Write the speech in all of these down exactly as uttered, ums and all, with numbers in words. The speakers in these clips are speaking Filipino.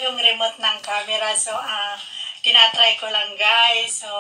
yung remote ng camera. So, ah, uh, tinatry ko lang guys. So,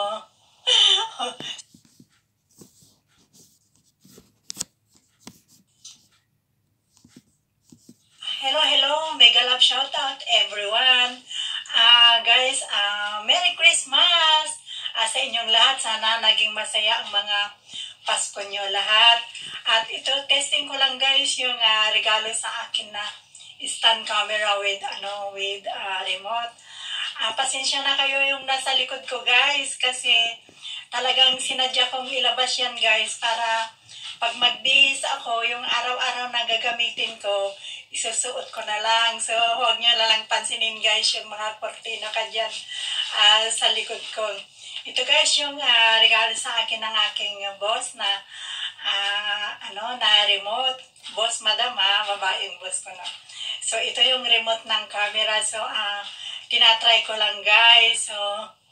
hello, hello. Mega love shoutout everyone. Ah, uh, guys, uh, Merry Christmas uh, sa inyong lahat. Sana naging masaya ang mga Pasko nyo lahat. At ito, testing ko lang guys yung uh, regalo sa akin na stand camera with ano with uh, remote. Uh, pasensya na kayo yung nasa likod ko guys kasi talagang sinadya kong ilabas yan guys para pag magbihis ako, yung araw-araw na gagamitin ko, isusuot ko na lang. So, huwag nyo na lang pansinin guys yung mga kortina ka dyan uh, sa likod ko. Ito guys yung uh, regalo sa akin ng aking boss na uh, ano na remote. Boss madam ha, babaeng boss ko na. So, ito yung remote ng camera. So, uh, tinatry ko lang guys. So,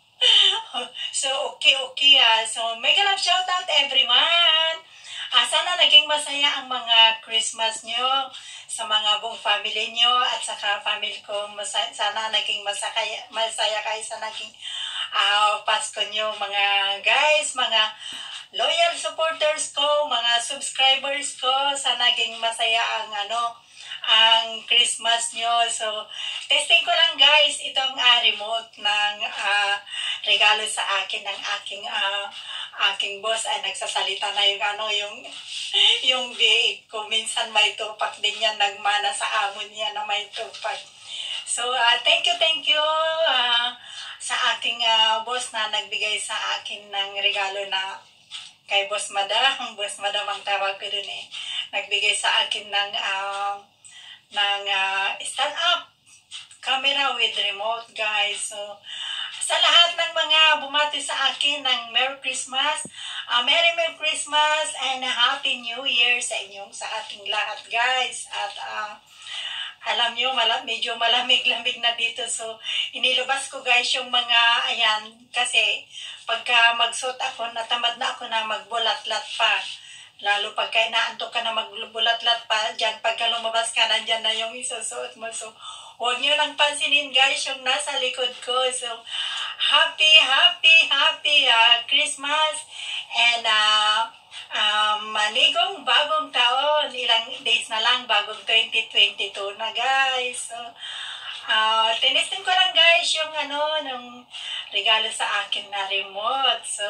so okay, okay ah. So, mega love shoutout everyone. Ah, sana naging masaya ang mga Christmas nyo sa mga buong family nyo at saka family ko. Masaya, sana naging masaya, masaya kayo sa naging uh, Pasko nyo mga guys, mga loyal supporters ko, mga subscribers ko. Sana naging masaya ang ano, ang Christmas nyo. So, testing ko lang guys itong uh, remote ng uh, regalo sa akin ng aking uh, aking boss ay nagsasalita na yung ano yung yung biig ko minsan may tupak din yan nagmana sa amon niya na may tupak. So, uh, thank you, thank you uh, sa aking uh, boss na nagbigay sa akin ng regalo na kay Boss Madam. Boss Madam ang tawag ko dun eh. Nagbigay sa akin ng uh, ng uh, stand-up camera with remote guys. So, sa lahat ng mga bumati sa akin ng Merry Christmas, uh, Merry Merry Christmas and a Happy New Year sa inyong, sa ating lahat guys. At uh, alam nyo, mala, medyo malamig-lamig na dito. So, inilabas ko guys yung mga, ayan, kasi pagka magsuot ako, natamad na ako na magbulat-lat pa. Lalo pagka inaantok ka na magbulat-lat pa, dyan pagka lumabas ka, nandyan na yung isusuot mo. So, huwag nyo lang pansinin guys yung nasa likod ko. So, happy, happy, happy uh, Christmas and uh, um, manigong bagong taon. Ilang days na lang, bagong twenty twenty-two na guys. So, uh, tinistin ko lang guys yung ano, ng regalo sa akin na remote. So,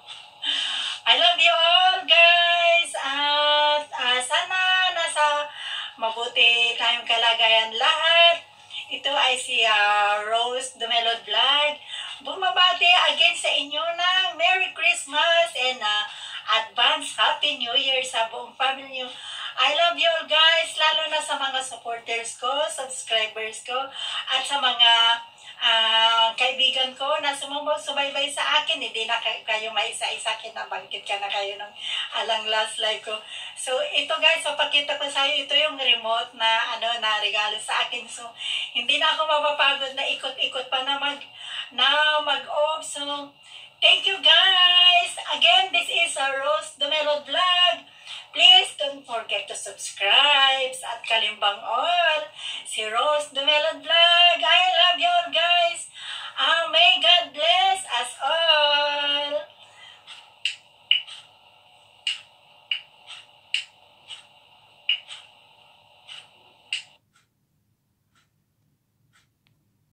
I love you all guys. At uh, sana nasa mabuti tayong kalagayan lahat. Ito ay si uh, Rose Dumelod Vlog. Bumabati again sa inyo ng Merry Christmas and uh, advance Happy New Year sa buong family nyo. I love you all guys, lalo na sa mga supporters ko, subscribers ko, at sa mga uh, kaibigan ko na sumusubaybay sa akin. Hindi na kayo maisa-isa, kinabangkit ka na kayo ng alang last live ko. So, ito guys, papakita ko sa iyo, ito yung remote na ano na regalo sa akin. So, hindi na ako mapapagod na ikot-ikot pa na mag na mag-off. So, thank you guys. Again, this is a Rose Dumelod Vlog. Please don't forget to subscribe at kalimbang all. Si Rose Dumelod Vlog. I love you all guys. Uh, may God bless.